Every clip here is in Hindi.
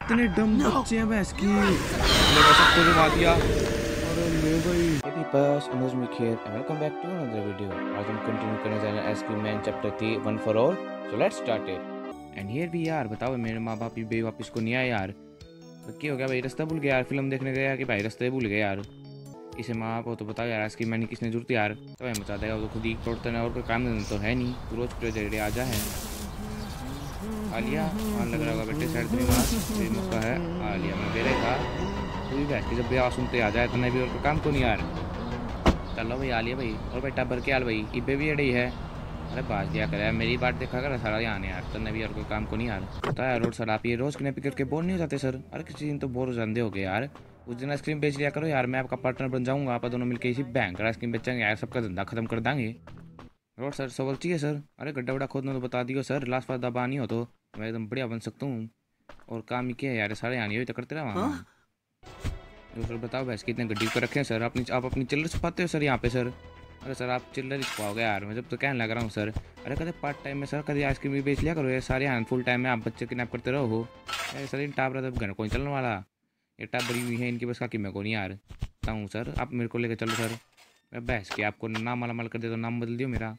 इतने डम बच्चे हैं भैंस की, मेरा सबको जमा दिया। अरे ले भाई। Hey Peepas, Anuj Mik here and welcome back to another video. आज हम कंटिन्यू करने जा रहे हैं ice cream man chapter 3 one for all. So let's start it. And here we are. बताओ मेरे माँ बाप भी वापस को नहीं आए यार। तो क्या हो गया भाई, रास्ता भूल गया यार। फिल्म देखने गया कि भाई रास्ते भूल गए यार। इसे माँ बाप हो तो बताओ यार, आइसक्रीम मैन की किसने जरूरत यार। तो भाई मचा देगा, वो तो खुद ही तोड़ते हैं और कोई काम तो है नहीं। तो रोज प्रोजेक्ट आ जा है आलिया मान लग रहा होगा बेटे साइड में मार मौका है। आलिया मैं बेरे था तू भी बैठ के जब भी सुनते आ जाए तो भी और काम को नहीं यार। चलो भाई आलिया भाई और भाई टब्बर के हाल भाई इबे भी अड़ी है। अरे बाज दिया करे मेरी बात देखा कर सारा यहाँ यार, तन्ने भी और कोई काम को नहीं यार। पता है रोड सर आप ये रोज किने पिकर के बोर नहीं हो जाते सर। अरे किसी दिन तो बोर हो जाते हो गए यार। उस दिन आइसक्रीम बेच लिया करो यार, मैं आपका पार्टनर बन जाऊंगा। आप दोनों मिलकर इसी बैंक आइसक्रीम बेचेंगे यार, सबका धंधा खत्म कर देंगे। रोड सर सवाल चाहिए सर। अरे गड्ढा वड्ढा खोदना तो बता दियो सर, लास्ट बार दबा नहीं हो तो मैं एकदम बढ़िया बन सकता हूँ। और काम ही क्या है यार, सारे यहाँ तो करते रहा वहाँ। सर बताओ भैंस कितने गड्डी पर रखे हैं सर। आप अपनी चिल्लर छुपाते हो सर यहाँ पे सर। अरे सर आप चिल्लर ही छुपाओगे यार, मैं जब तो कहने लग रहा हूँ सर। अरे कदे पार्ट टाइम में सर कभी आइसक्रीम भी बेच लिया करो ये सारे यहाँ फुल टाइम में आप बच्चे किडनैप करते रहो हो। अरे सर इन टाबरा तब घर कोई चलने वाला, ये टाब बड़ी हुई है इनकी बस का कि मैं को नहीं यार बताऊँ सर। आप मेरे को लेकर चलो सर, मैं भैंस के आपको नाम मालामाल कर दे तो नाम बदल दियो मेरा।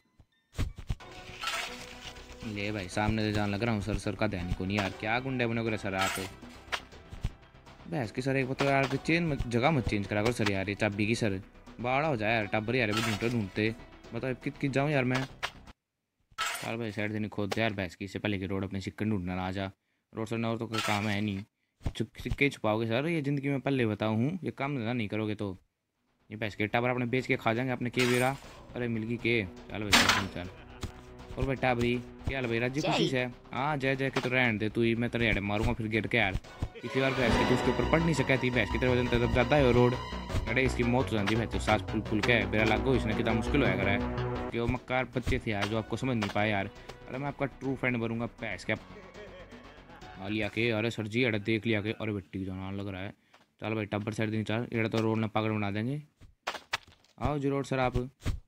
ले भाई सामने से जान लग रहा हूँ सर, सर का ध्यान को नहीं यार। क्या गुंडे बनोगे सर आप भैंस की सर। एक बताओ यार जगह मत चेंज करा करो सर यार, ये चाबी की सर बाड़ा हो जाए यार टब्बर यार ढूंढते ढूंढते। बताओ कित जाऊँ यार मैं यार। भाई साइड से नहीं खोदते यार भैंस की, इससे पहले कि रोड अपने सिक्कन ढूंढना ना आ जा। रोड सर और तो कोई काम है नहीं, सिक्के छुपाओगे सर ये ज़िंदगी में पहले बताऊँ हूँ। ये काम धंधा नहीं करोगे तो ये भैंस के टाबर अपने बेच के खा जाएंगे अपने के बेरा। अरे मिल गई के चल भाई चल। और भाई टाबरी क्या भाई राजी खुशी से हाँ जय जय के तो रहने दे तू ही, मैं तेरे हेड़े मारूंगा फिर गिर के यार। इसी बार भैंस के उसके ऊपर पड़ नहीं सका थी, भैंस की तरफ वजन तब जाता है रोड। अरे इसकी मौत हो जाती है भैंस, सांस फूल फूल के बेरा लागो इसने कितना मुश्किल होया करा है कि वो मक्कार बच्चे थे यार जो आपको समझ नहीं पाए यार। अरे मैं आपका ट्रू फ्रेंड बनूंगा भैंस के लिया के। अरे सर जी एड़ा देख लिया के। अरे बेटी जाना लग रहा है। चल भाई टब्बर साइड दिन चल, एड़ा तो रोड ना पागल बना देंगे। आओ जी रोड सर आप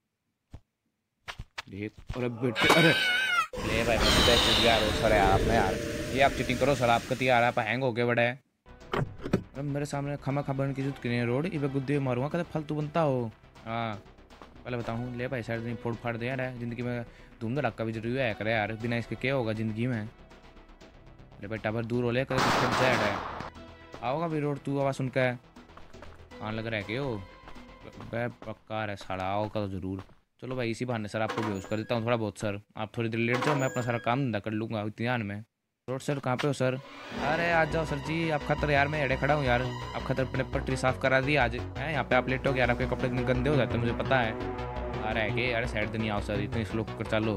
देख। अरे बेटे अरे ले भाई मैं यार सर आप में यार ये आप चीटिंग करो सर, आपका यार आप हैंग हो गए बड़े। अरे मेरे सामने खमा खबर की जरूरत नहीं रोड इबे गुद्दे मारूंगा कदे फालतू बनता हो। हाँ पहले बताऊँ ले भाई साइड दिन फोड़ फाड़ दे यार, जिंदगी में धूम धड़ाका भी जरूरी है करे यार, बिना इसके क्या होगा ज़िंदगी में। ले भाई टाबर दूर हो ले कदे कुछ है आओगा भी रोड तू आवाज़ सुन के हाँ लग रहा है कि हो पक्का है साड़ा आओगा तो ज़रूर। चलो भाई इसी बहाने सर आपको बेहोश कर देता हूँ थोड़ा बहुत सर, आप थोड़ी देर लेट जाओ मैं अपना सारा काम धंधा कर लूँगा इत्मीनान में। रोड सर कहाँ पे हो सर। अरे आज जाओ सर जी आप खतर यार, मैं एड़े खड़ा हूँ यार। आप खतर अपने पटरी साफ करा दी आज है यहाँ पे, आप लेट हो गया यार, आपके कपड़े इतने गंदे हो जाते हैं मुझे पता है। अरे है कि अरे साइड नहीं आओ सर, इतनी स्लो कर चालो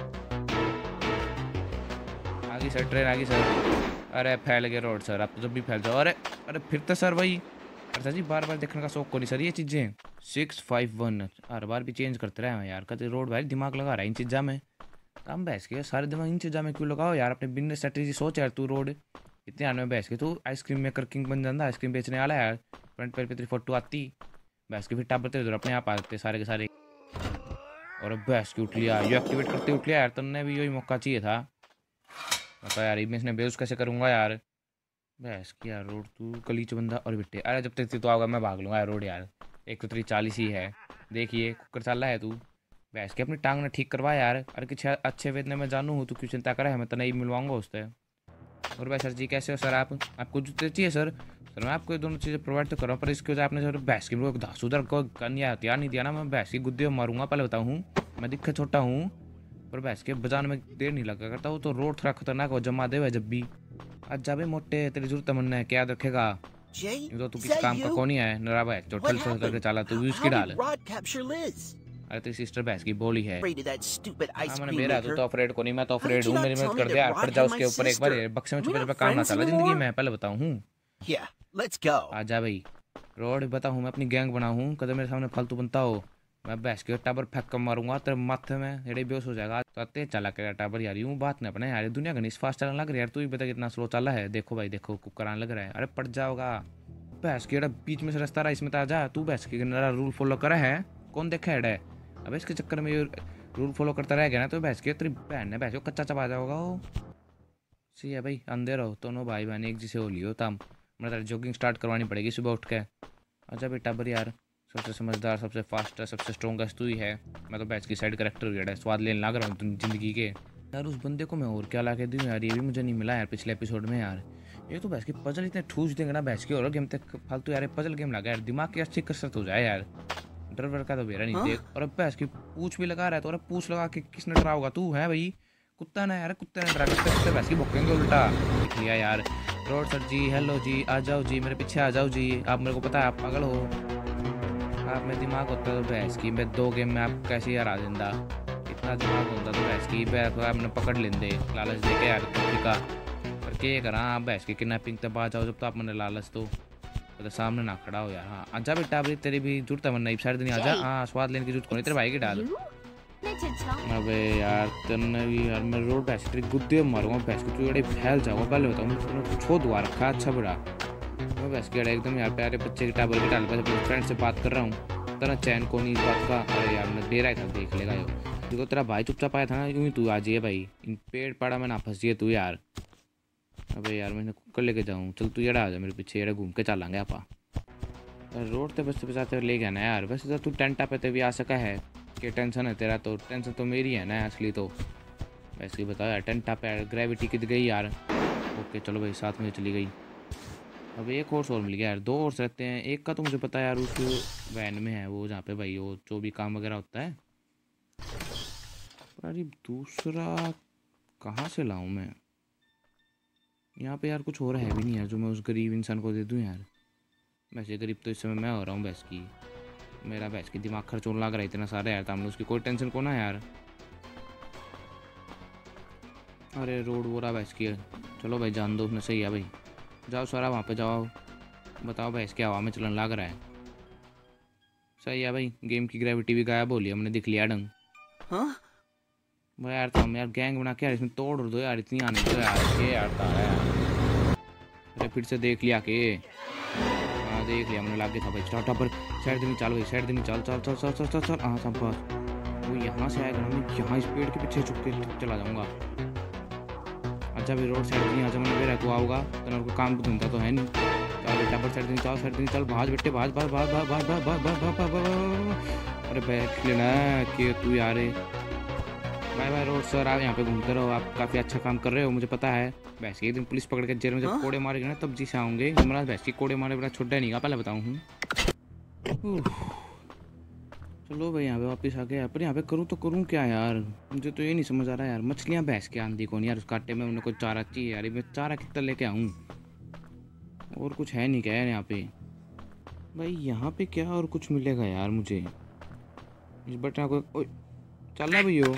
आगे सर ट्रेन आगे सर। अरे फैल गए रोड सर, आप तो जब भी फैल जाओ। अरे अरे फिर तो सर वही अच्छा जी बार बार देखने का शौक को नहीं सर ये चीज़ें 651 हर बार भी चेंज करते रहे यार। कभी रोड भाई दिमाग लगा रहा है इन चीज़ों में, काम बहस के सारे दिमाग इन चीज़ों में क्यों लगाओ यार। अपने बिजनेस स्ट्रेटेजी सोच यार, तू रोड इतने आने में बहस के तू आइसक्रीम मेकर किंग बन जाता, आइसक्रीम बेचने वाला यार। फ्रंट पेज पे तेरी फोटो आती बहस के, फिर टाबर तेरे अपने आप आते सारे के सारे। और अब बहस की उठ लिया ये एक्टिवेट करते उठ लिया यार, तुमने भी यही मौका चाहिए था। बताओ यार मैं इसने बेउस कैसे करूँगा यार भैंस की यार। रोड तू कलीच बंदा और बिट्टे अरे जब तक तो आओगा मैं भाग लूँगा यार रोड यार। एक तो तेरी 40 ही है देखिए कुकर चाल रहा है तू भैंस के, अपनी टांग ने ठीक करवा यार। अरे कुछ अच्छे वेदने में जानू हूँ तू क्यों चिंता करे है, मैं तो नहीं मिलवाऊंगा उससे। और भाई सर जी कैसे हो सर आप, आपको जूते चाहिए सर। सर मैं आपको ये दोनों चीज़ें प्रोवाइड तो करूँ पर इसके वजह आपने सर भैंस की मेरे को धासुधर को कन्या हथियार नहीं दिया ना, मैं भैंस की गुद्दे मारूंगा पहले बताऊँ हूँ। मैं दिक्कत छोटा हूँ पर भैंस के बजाने में देर नहीं लगा करता हूँ, तो रोड थोड़ा खतरनाक हो जमा दे जब भी आज जाबे मोटे तेरी जरूरत मन है क्या रखेगा। तो तू किसी काम का कौन ही है नराबा है जो ठल करके चला तू भी उसकी डाल। अरे तेरी सिस्टर भैंस की बोली है मैंने मेरा तो अफरेड को नहीं, मैं तो अफरेड हूँ मेरी मदद कर दे यार। पड़ जा उसके ऊपर एक बार बक्से में छुपे छुपे काम ना चला जिंदगी में पहले बताऊँ हूँ। आ जा भाई रोड बता हूँ मैं अपनी गैंग बना हूँ, कदम मेरे सामने फालतू बनता हो मैं भैंस के टाबर फेंक कर मारूंगा तेरे माथे में हेड़े बेहोश हो जाएगा। तो तेज चला कर टाबर यार यूँ बात नहीं अपने यार, दुनिया का नहीं फास्ट चलने लग रहा है यार। तू ही बता कितना स्लो चला है, देखो भाई देखो कुकर आने लग रहा है। अरे पड़ जाओगा भैंस के बीच में से रास्ता रहा इसमें तो आ जा तू। भैंस के रूल फॉलो करे है कौन देखा हेड है, अब इसके चक्कर में रूल फॉलो करता रह गया ना तो भैंस के तेरी बहन ने भैंस को कच्चा चबा जाओगा वो। सही है भाई, अंधे रहो दोनों भाई बहन एक जैसे हो लियो तम। मैं तेरी जॉगिंग स्टार्ट करवानी पड़ेगी सुबह उठ के। अच्छा बेटा बर यार, सबसे समझदार सबसे फास्ट सबसे स्ट्रॉन्गेस्ट तू ही है। मैं तो बैच की साइड करेक्टर हो गया, स्वाद लेने लग रहा हूँ जिंदगी के यार। उस बंदे को मैं और क्या ला के दूँ यार, ये भी मुझे नहीं मिला यार पिछले एपिसोड में यार। ये तो बैच की पजल इतने ठूस देंगे ना बैच की, और गेम तक फालतू यार पजल गेम लगा यार, दिमाग की अच्छी कसरत हो जाए यार। डर वर का तो बेरा नहीं देख। और अब बैच की पूछ भी लगा रहा है, तो अरे पूछ लगा के किसने डराओगा, तू है भाई कुत्ता ना यार, कुत्ते ने डरा के बैच की भोकेंगे उल्टा। देख लिया यार। रोड सर जी, हेलो जी, आ जाओ जी, मेरे पीछे आ जाओ जी। आप मेरे को पता है आप पागल हो, आप में दिमाग होता तो भैंस की मैं 2 गेम में आप कैसे हरा देंदा। इतना दिमाग होता तो भैंस की आपने पकड़ लेंदे, लालच दे के यार का। पर के करा आप भैंस की किडनैपिंग तब आ जाओ जब तो आप मैंने लालच तो सामने ना खड़ा हो यार। हाँ आजा बेटा, अभी तेरी भी जरूरत है वरना सारी दिन आजा। हाँ स्वाद लेने की जरूरत नहीं तेरे भाई की डाल। अबे यार तेने भी यार मैं रोड भैंस तेरी गुद्दे मारूंगा भैंस की, तू बड़े फैल जाऊंगा पहले बताऊँ मैं छो दुआ रखा अच्छा बड़ा। मैं भैंस की एकदम यार प्यारे बच्चे की टाबर की डाल पर अपने फ्रेंड से बात कर रहा हूँ, तेरा चैन को नहीं इस बात का। अरे यार मैं दे रहा था देख लेगा यो, देखो तेरा भाई चुपचाप आया था ना, यूँ ही तू आ जाइए भाई, इन पेड़ पाड़ा में ना फंस जाइए तू यार। अबे यार मैंने कुकर लेके जाऊँ, चल तू येड़ा आ जा मेरे पीछे, येड़ा घूम के चलेंगे आपा रोड ते बस बचाते ले गया ना यार। वैसे तो तू टेंटा पे ते भी आ सका है, कि टेंशन है तेरा, तो टेंशन तो मेरी है ना असली तो। वैसे ही बताओ यार टेंटा पे ग्रेविटी कित गई यार। ओके चलो भाई साथ में चली गई। अब एक हॉर्स और मिल गया यार, 2 हॉर्स रहते हैं, एक का तो मुझे पता है यार उस वैन में है वो जहाँ पे भाई वो जो भी काम वगैरह होता है। अरे दूसरा कहाँ से लाऊं मैं, यहाँ पे यार कुछ और है भी नहीं यार जो मैं उस गरीब इंसान को दे दूँ यार। वैसे गरीब तो इस समय मैं हो रहा हूँ भैंस की, मेरा भैंस की दिमाग खर्च होने लग रहा है इतना सारा यार, तामने उसकी कोई टेंशन को ना यार। अरे रोड वो रहा भैंस की है, चलो भाई जान दो उसने, सही है भाई जाओ सारा वहाँ पे जाओ, बताओ भैंस की हवा में चलन लग रहा है। सही है भाई, गेम की ग्रेविटी भी गायब हो लिया हमने दिख लिया ढंग। हाँ भाई यार तो हम यार गैंग बना के यार इसमें तोड़ दो यार, इतनी आने दो यार ये यार तारा यार। अरे फिर से देख लिया के, हाँ देख लिया हमने लागे था भाई स्टार्ट पर साइड दिन चल भाई, साइड दिन चल चल चल चल चल चल चल। हाँ सब पास वो यहाँ से आएगा ना, मैं यहाँ इस पेड़ के पीछे छुप के चला जाऊँगा। अच्छा भाई रोड साइड दिन अच्छा मैंने को आऊँगा तो को काम धुंधा तो है नहीं, चल बेटा पर साइड दिन चल, साइड दिन चल, भाज बेटे भाज भाज भाज भाज भाज भाज भाज भाज भाज। अरे बैठ लेना कि तू यार बाय बाय रोड सर, आप यहाँ पे घूमते रहो, आप काफ़ी अच्छा काम कर रहे हो मुझे पता है। भैंस की एक दिन पुलिस पकड़ के जेल में जब कोड़े मारेगा ना तब जी से आऊँगे, हमारा भैंस की कोड़े मारे बड़ा छोटा नहीं का पहले बताऊँ हूँ। चलो भाई यहाँ पे वापस आ गया, पर यहाँ पे करूँ तो करूँ क्या यार, मुझे तो ये नहीं समझ आ रहा यार। मछलियाँ भैंस के आंधी कौन यार, उस कांटे में उन्हें कोई चारा चाहिए यार, मैं चारा कितना लेके आऊँ, और कुछ है नहीं क्या यार यहाँ पे भाई। यहाँ पे क्या और कुछ मिलेगा यार मुझे इस बटन को चल रहा भैया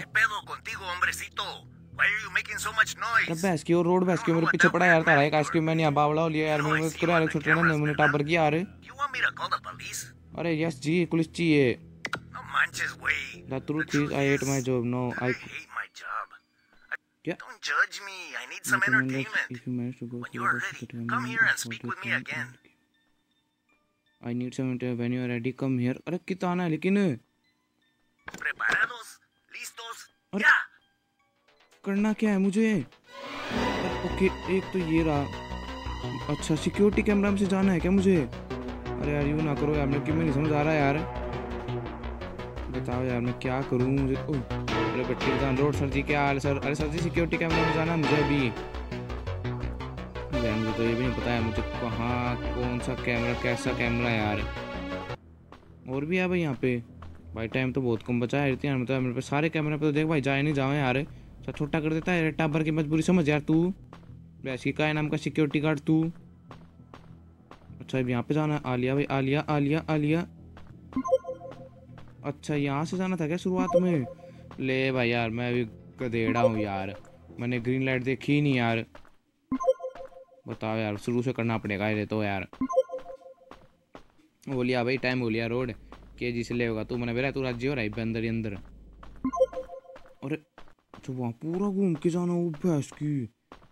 भैंस की और रोड भैंस की मेरे पीछे पड़ा यार तारा एक आइसक्रीम मैंने यहाँ बावड़ा हो लिया यार, मेरे मदद करो यार छोटे ना मैंने टाबर किया यार। अरे यस जी पुलिस चाहिए। The truth is I hate my job. No, I hate my job. Yeah. Don't judge me. I need some entertainment. If you manage to go when you are ready, come here and speak with me again. I need some entertainment. When you are ready, come here. अरे कितना आना है लेकिन? Preparados, listos, ya. करना क्या है मुझे? ओके एक तो ये रहा। अच्छा सिक्योरिटी कैमरा में से जाना है क्या मुझे? अरे यार यूँ ना करो यार, मेरे नहीं समझ आ रहा यार, बताओ यार मैं क्या करूँ मुझे। अरे बट्टी दुकान रोड सर जी क्या हाल सर? अरे सर जी सिक्योरिटी कैमरा में जाना है मुझे अभी। मुझे तो ये भी नहीं पता है मुझे कहाँ कौन सा कैमरा कैसा कैमरा यार। और भी है भाई यहाँ पे भाई, टाइम तो बहुत कम बचा है इतनी मतलब मेरे पे सारे कैमरे पे तो देख भाई जाए नहीं जाओ यार, सब छोटा कर देता है टाबर की मजबूरी समझ यार तू। वैसे का नाम का सिक्योरिटी गार्ड तू। अच्छा अब यहाँ पे जाना है, आलिया भाई आलिया आलिया आलिया। अच्छा यहाँ से जाना था क्या शुरुआत में? ले भाई यार मैं अभी गधेड़ा हूँ यार, मैंने ग्रीन लाइट देखी ही नहीं यार। बताओ यार शुरू से करना पड़ेगा ये तो यार। हो लिया भाई टाइम हो लिया, रोड के जी से ले होगा तू मैंने बेरा तू राज्य हो रहा है अंदर ही अंदर। अरे अच्छा वहाँ पूरा घूम के जाना वो भैंस की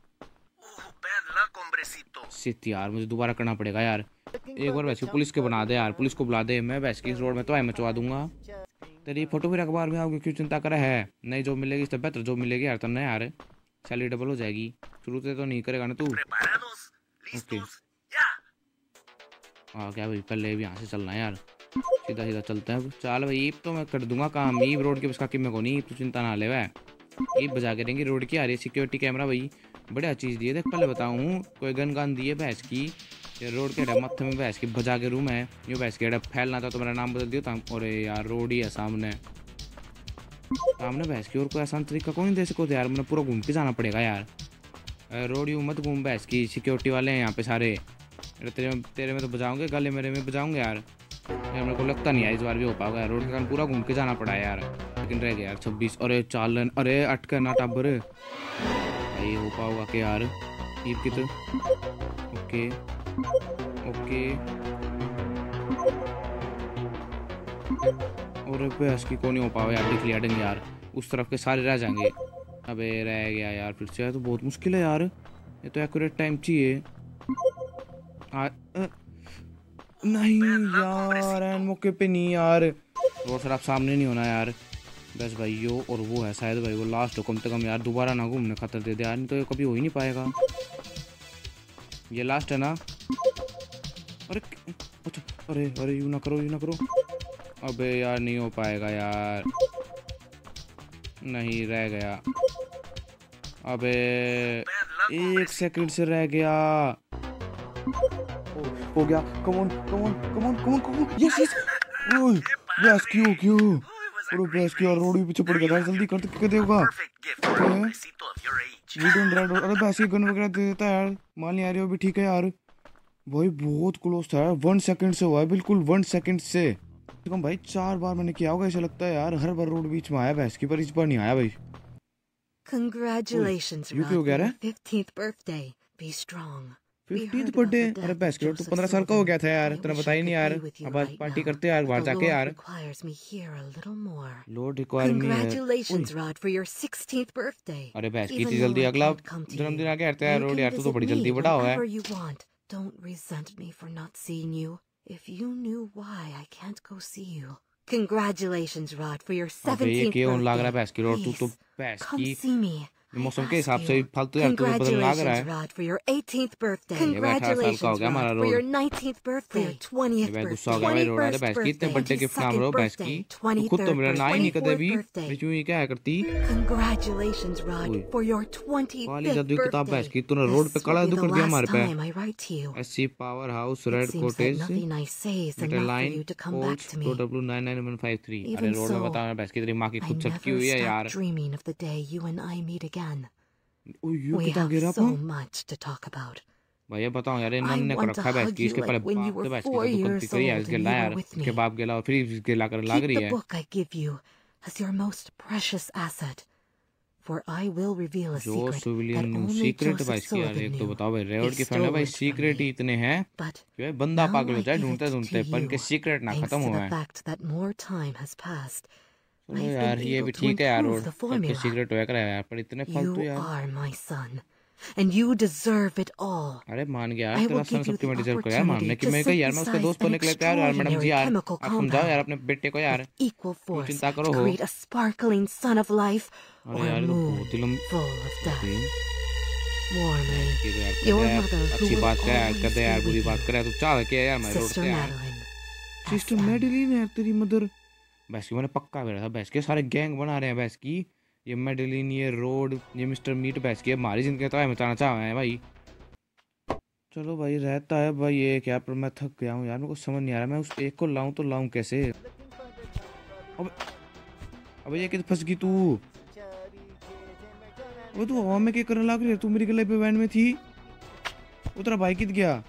सित यार, मुझे दोबारा करना पड़ेगा यार। एक बार वैसे पुलिस के बना दे यार, पुलिस को बुला दे, मैं वैसे की इस रोड में तो मचवा दूंगा। तेरी फोटो फिर अखबार में आओगे क्यों चिंता करे है, नई जॉब मिलेगी इससे बेहतर जॉब मिलेगी यार तब ना यार, सैलरी डबल हो जाएगी। शुरू से तो नहीं करेगा ना तू। ओके हाँ क्या भाई, पहले भी यहाँ से चलना है यार, सीधा सीधा चलते हैं। चल भाई ईब तो मैं कर दूंगा काम, ईब रोड के उसका कि मैं को नहीं, तू चिंता ना ले वह, ईब बजा के देंगे रोड की। आ रही सिक्योरिटी कैमरा भाई, बढ़िया चीज़ दी है। देख पहले बताऊँ कोई गन गन दी है भैंस की, ये रोड के हेडा मत्थे में भैंस की बजा के रूम है, ये भैंस के हेडा फैलना था तो मेरा नाम बदल दिया था। और यार रोड ही है सामने भैंस की, और कोई आसान तरीका कोई नहीं दे सको यार, मैंने पूरा घूम के जाना पड़ेगा यार। रोड यूँ मत घूम भैंस की, सिक्योरिटी वाले हैं यहाँ पे सारे, तेरे में तो बजाऊंगे, गले मेरे में बजाऊंगे यार मेरे को लगता नहीं है इस बार भी हो पाएगा। रोड का पूरा घूम के जाना पड़ा है यार, लेकिन रह गया यार 26। अरे चालन, अरे अटके ना टाबर भाई, हो पाओगा कि यार ईब की तो। ओके ओके और भैंस की को नहीं हो पाओ यार, देख लिया डंग यार, उस तरफ के सारे रह जाएंगे। अबे रह गया यार फिर से, तो बहुत मुश्किल है यार, ये तो एक्यूरेट टाइम चाहिए। नहीं यार एन मौके पे नहीं यार, रोड सर आप सामने नहीं होना यार बस भाई यो, और वो है शायद भाई वो लास्ट हो, कम से कम यार दोबारा ना घूमने खातर दे दे यार, नहीं तो ये कभी हो ही नहीं पाएगा। ये लास्ट है ना? अरे अच्छा, अरे अरे यूँ ना करो, यूँ ना करो। अबे यार नहीं हो पाएगा यार, नहीं रह गया। अबे 1 सेकंड से रह गया, हो गया। Come on come on come on come on come on, yes yes. ओए बस क्यों क्यों, अरे बस क्यों, रोड भी पीछे पड़ गया, जल्दी कर के देगा। अरे बस ये गन वगैरह दे देता है यार, मान लिया रही हो भी ठीक है यार। भाई बहुत क्लोज था यार, 1 सेकंड से हुआ है, बिल्कुल 1 सेकंड से। कम भाई 4 बार मैंने किया होगा ऐसा लगता है यार, हर बार रोड बीच में आया भैंस की, पर इस बार नहीं आया भाई। Congratulations, you क्यों कह रहा है? 15th birthday. Be strong. 15th birthday? अरे भैंस की तो 15 साल का हो गया था यार, तूने बताया नहीं यार। अब आज पार्टी करते हैं यार बाहर जाके यार। Lord require me Congratulations, Rod, for your 16th birthday. अरे भैंस की इतनी जल्दी अगला जन्मदिन आ गया यार रोड, यार तू तो बड़ी जल्दी बड़ा हुआ है। Don't resent me for not seeing you. If you knew why I can't go see you. Congratulations, Rod, for your 17th birthday. लग रहा है भैंस की रोड, तू तो भैंस की मौसम के हिसाब से फालतू यार, तो बदल लग रहा है। Rod, for your 18th birthday. Congratulations, Rod, for your 19th birthday. For your 20th birthday. गुस्सा हो गया भाई रोड, अरे भैंस की इतने बर्थडे गिफ्ट ना करो भैंस की, खुद तो मेरा ना ही नहीं कदे भी क्यों ही क्या करती। Congratulations, Rod, for your 25th वाली जादू की किताब भैंस की, तूने रोड पे कड़ा कर दिया हमारे पे। SC power house red cottage line code W99153। अरे रोड में बताओ भैंस की तेरी माँ की खुद छटकी हुई है यार। We have so much to talk about. भैया बताओ यार, इन्होंने ने कर रखा है भैंस की, इसके पहले बाप से भैंस की तो गलती करी है, इसके ला यार, इसके बाप गेला और फिर इसके ला कर लाग रही है। Keep the book I give you as your most precious asset, for I will reveal a जो secret civilian that only secret Joseph भैंस की यार, Sullivan एक तो knew. बताओ भाई रेड के फैन है भाई, सीक्रेट ही इतने हैं कि भाई बंदा पागल हो जाए ढूंढते ढूंढते, पर इनके सीक्रेट ना खत्म हुए हैं। fact that more time has passed. चलो यार ये भी ठीक है यार, रोड सबके सीक्रेट होया करे यार, पर इतने फालतू यार। You are my son, and you deserve it all. अरे मान गया यार, तेरा सन सबके मैं डिजर्व कर यार मानने की, मैं यार मैं उसका दोस्त बनने के लिए तैयार यार। मैडम जी यार आप समझाओ यार अपने बेटे को यार, equal force चिंता करो to हो। create a sparkling sun of life or अरे a यार तो moon बहुत ही full of death. Warmly, ये तो यार your कहते यार mother, who अच्छी will बात है यार, always कहते यार be बुरी with बात you. करे तो चाह क्या यार मैं रोड Sister पे यार। Madeline. सिस्टर मेडलिन है तेरी मदर भैंस की, मैंने पक्का करा था भैंस के, सारे गैंग बना रहे हैं भैंस की, ये मेडलिन ये रोड ये मिस्टर मीट भैंस की हमारी जिंदगी तो है मचाना चाह रहे हैं भाई। चलो भाई रहता है भाई ये क्या, पर मैं थक गया हूँ यार, मेरे को समझ नहीं आ रहा मैं उस एक को लाऊं तो लाऊं कैसे। अबे ये किधर फंस गई तू, वो तू हवा में क्या करने लग रही है, तू मेरी गले पे वैन में थी, वो तेरा भाई किध गया।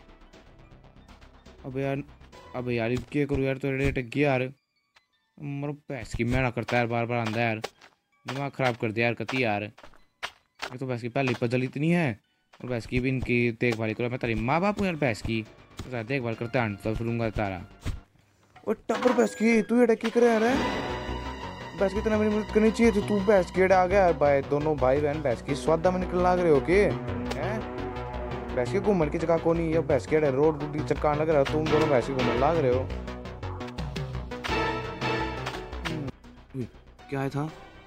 अबे यार क्या करूँ यार, तो रेट गया यार, मरो भैंस की मैं ना करता यार, बार बार आंदा यार, दिमाग ख़राब कर दिया यार कती यार। ये तो भैंस की पहली पजल इतनी है, और भैंस की भी इनकी देखभाल करो, मैं तेरी माँ बाप हूँ यार भैंस की, तो देखभाल करते हैं तब सुनूंगा तारा। और टब्बर भैंस की तू ये टक्की करे यार, भैंस की तना मेरी मदद करनी चाहिए, तो तू भैंस की आ गया यार भाई, दोनों भाई बहन भैंस की स्वादा में निकल लाग रहे हो के भैंस के घूमने की जगह को नहीं है, भैंस के रोड चक्का लग रहा है, तुम दोनों भैंस के घूमने लाग रहे हो। क्या है था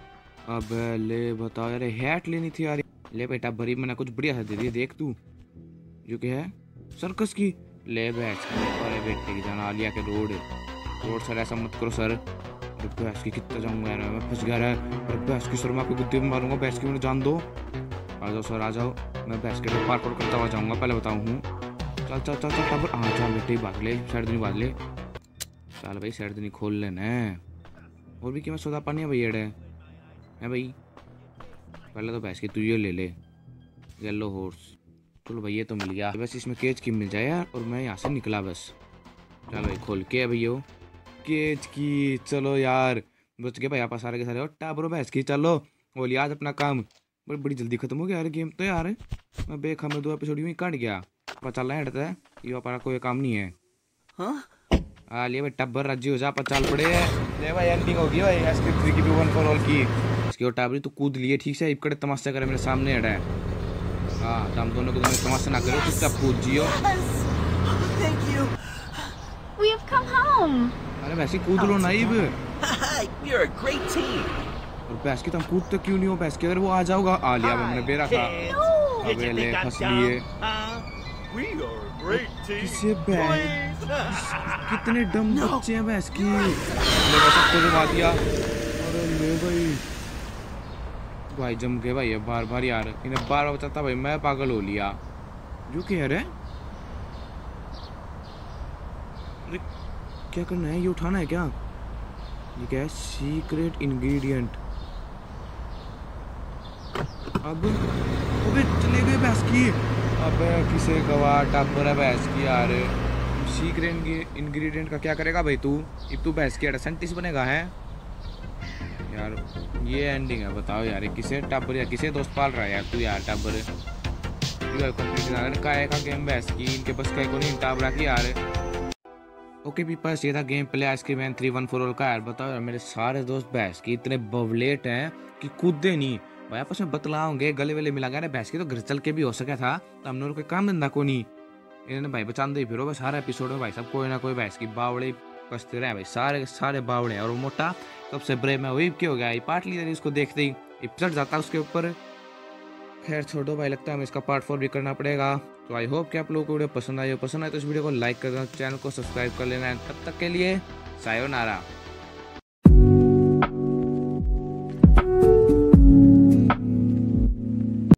अबे ले बताओ यार, हैट लेनी थी यार। ले बेटा बरी मैंने कुछ बढ़िया सा दे दिया, देख तू जो कि है सर्कस की। ले भैंस की, अरे बेटे की जान आलिया के रोड सर, ऐसा मत करो सर। अरे भैंस की कितना जाऊंगा यार, मैं फंस गया है। अरे भैंस की सर, मैं आपको गुद्दे में मारूंगा, भैंस की मुझे जान दो। आ जाओ सर आ जाओ, मैं भैंस के पार्क करता हुआ जाऊंगा, पहले बताऊँ हूँ। चल चल चल चल टाबर, हाँ चल बेटे बात ले, साइड नहीं बात ले। चल भाई साइड नहीं खोल लेना है। और भी क्या मैं सौदा पानी है भाई एड है भाई। पहले तो भैंस की तू ये ले ले, येलो हॉर्स। चलो भाई ये तो मिल गया, बस इसमें केज की मिल जाए यार, और मैं यहाँ से निकला बस। चलो भाई खोल के भैया केज की, चलो यार बच गए भाई आप सारे के सारे। और टाबरो भैंस की चलो बोलिए, आज अपना काम बड़ी जल्दी खत्म हो गया यार गेम तो यार। मैं बेखा में 2 एपिसोड यूँ कट गया, पता चल रहा है ये हमारा कोई काम नहीं है। हाँ लिए भाई टब्बर राजी हो जा, पर चल पड़े। ले भाई एंडिंग होगी भाई SK3 की भी 1 फॉर ऑल की। इसकी और टाबरी तो कूद लिए ठीक से, इकड़े तमाशा करे मेरे सामने हटा है। हाँ तो हम दोनों को तमाशा ना करो, चुपचाप कूद जियो। Thank you. We have come home. अरे वैसे कूद लो नाइब। You're a great team. और भैंस की तुम कूदते क्यों नहीं हो? भैंस की अगर वो आ जाओगा आ लिया मैंने बेरा था। अबे ले फंस लिए। We are a great team. किसे भैंस, कितने डम बच्चे हैं भैंस की। मैंने सबको जमा दिया। अरे ले भाई जम गए भाई, बार बार यार इन्हें बार बार बताता भाई, मैं पागल हो लिया। जो कह रहे अरे क्या करना है, ये उठाना है क्या? ये क्या है? Secret ingredient. अब अबे चले गए भैंस की। अबे किसे गवा टापर है भैंस की यार। सीक्रेट इंग्रेडिएंट का क्या करेगा भाई तू? अब तू भैंस की साइंटिस्ट बनेगा है यार। ये एंडिंग है बताओ यार, किसे टाबर या किसे दोस्त पाल रहा है यार तू यार टाबर। का गेम भैंस की, इनके बस का नहीं टाबरा की यार। ओके पीपल्स, ये था गेम प्ले आइसक्रीम 3 1 4 ऑल का यार। बताओ यार मेरे सारे दोस्त भैंस की इतने बवलेट हैं कि कूदे नहीं भाई, आपस में बतलाओगे गले वेले मिला गया। भैंस की तो घर चल के भी हो सका था, तो हमने कोई काम धंधा को नहीं। इन्होंने भाई बचाते ही फिरो बस, हर एपिसोड में भाई सब कोई ना कोई भैंस की बावड़े कसते रहे भाई, सारे बावड़े। और मोटा सबसे ब्रेव में वही क्यों हो गया, पार्ट ली उसको देखते ही चढ़ जाता उसके ऊपर। खैर छोड़ो भाई, लगता है हमें इसका पार्ट 4 भी करना पड़ेगा। तो आई होप कि आप लोगों को वीडियो पसंद आई हो। पसंद आए तो इस वीडियो को लाइक कर देना, चैनल को सब्सक्राइब कर लेना है। तब तक के लिए सायोनारा।